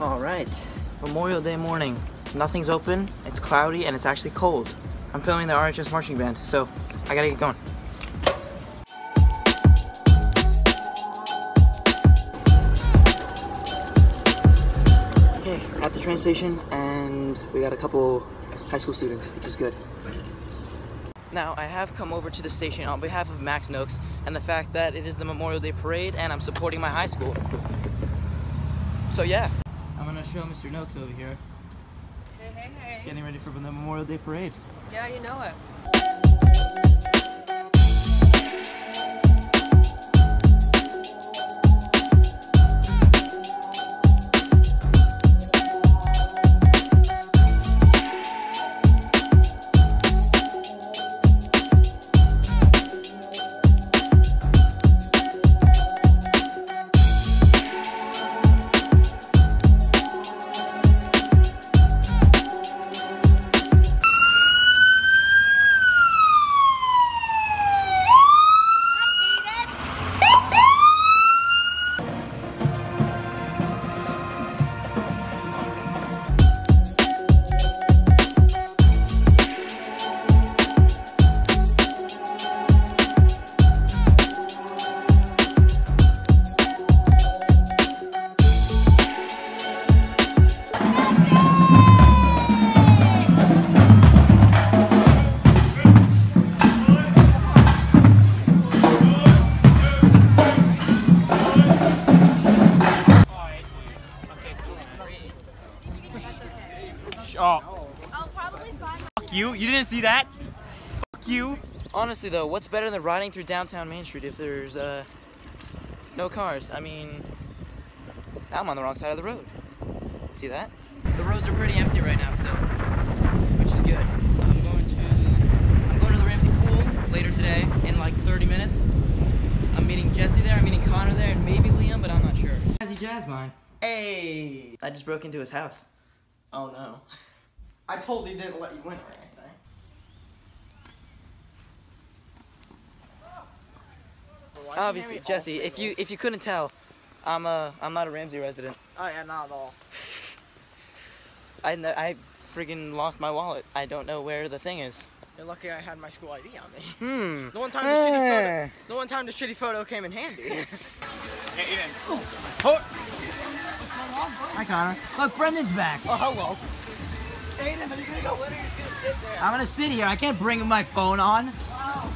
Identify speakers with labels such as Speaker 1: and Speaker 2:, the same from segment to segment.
Speaker 1: Alright, Memorial Day morning. Nothing's open, it's cloudy, and it's actually cold. I'm filming the RHS marching band, so I gotta get going. Okay, at the train station, and we got a couple high school students, which is good. Now, I have come over to the station on behalf of Max Noakes and the fact that it is the Memorial Day Parade and I'm supporting my high school. So yeah, I'm gonna show Mr. Noakes over here.
Speaker 2: Hey.
Speaker 1: Getting ready for the Memorial Day Parade.
Speaker 2: Yeah, you know it.
Speaker 3: I'll probably find.
Speaker 4: Fuck you! You didn't see that? Fuck you!
Speaker 1: Honestly though, what's better than riding through downtown Main Street if there's no cars? I mean, I'm on the wrong side of the road. See that? The roads are pretty empty right now still, which is good. I'm going to the Ramsey Pool later today in like 30 minutes. I'm meeting Jesse there, I'm meeting Connor there, and maybe Liam, but I'm not sure. Jazzy Jazzmine. Hey! I just broke into his house. Oh no. I totally didn't let you win or anything. Obviously, Jesse, if you couldn't tell, I'm not a Ramsey resident.
Speaker 2: Oh yeah, not at all.
Speaker 1: I friggin' lost my wallet. I don't know where the thing is.
Speaker 2: You're lucky I had my school ID on me.
Speaker 1: Hmm.
Speaker 2: The one time the shitty photo came in handy.
Speaker 4: Hey, Ethan.
Speaker 1: Hi, Connor. Look, Brendan's back.
Speaker 2: Oh, hello. Aiden, are you gonna go in or are you just gonna sit there?
Speaker 1: I'm gonna sit here. I can't bring my phone on.
Speaker 2: Wow.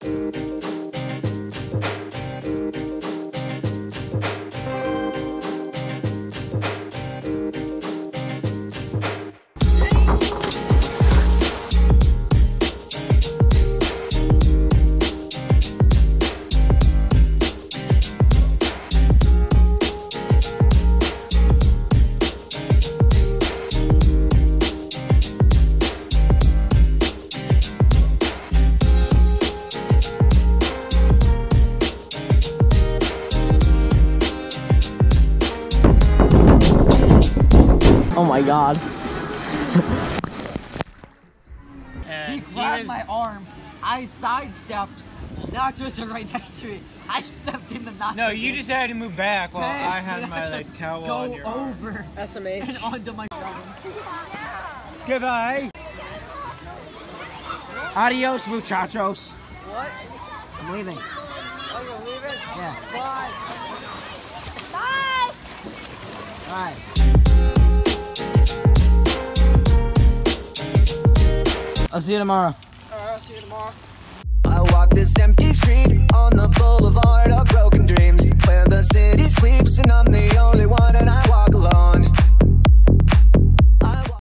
Speaker 1: Oh my god.
Speaker 2: He grabbed my arm. I sidestepped. Nacho was right next to me. I stepped in the nacho.
Speaker 4: No, you just had to move back while
Speaker 2: Man,
Speaker 4: I had my like towel on your arm.
Speaker 2: over SMH and onto my
Speaker 4: Goodbye.
Speaker 1: Adios, muchachos.
Speaker 2: What?
Speaker 1: I'm leaving.
Speaker 2: Oh, you're leaving?
Speaker 1: Yeah.
Speaker 3: Bye.
Speaker 1: Bye. I'll see you tomorrow.
Speaker 2: Alright, I'll see you tomorrow.
Speaker 5: I walk this empty street on the boulevard of broken dreams.